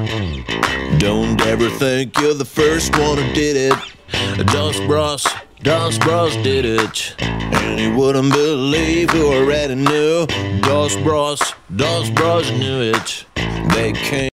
Don't ever think you're the first one who did it. Dos Bros did it. And you wouldn't believe who already knew. Dos Bros knew it. They came